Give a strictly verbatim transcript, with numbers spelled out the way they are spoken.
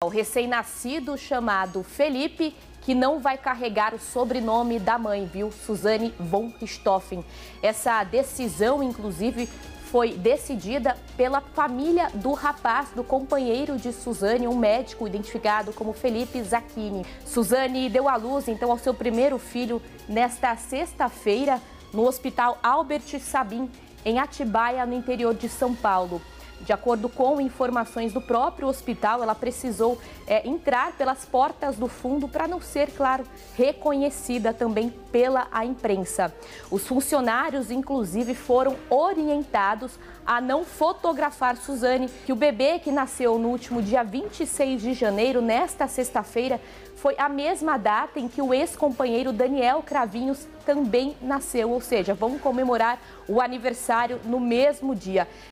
O recém-nascido chamado Felipe, que não vai carregar o sobrenome da mãe, viu? Suzane von Richthofen. Essa decisão, inclusive, foi decidida pela família do rapaz, do companheiro de Suzane, um médico identificado como Felipe Zacchini. Suzane deu à luz, então, ao seu primeiro filho nesta sexta-feira no Hospital Albert Sabin, em Atibaia, no interior de São Paulo. De acordo com informações do próprio hospital, ela precisou é, entrar pelas portas do fundo para não ser, claro, reconhecida também pela a imprensa. Os funcionários, inclusive, foram orientados a não fotografar Suzane, que o bebê que nasceu no último dia vinte e seis de janeiro, nesta sexta-feira, foi a mesma data em que o ex-companheiro Daniel Cravinhos também nasceu, ou seja, vão comemorar o aniversário no mesmo dia.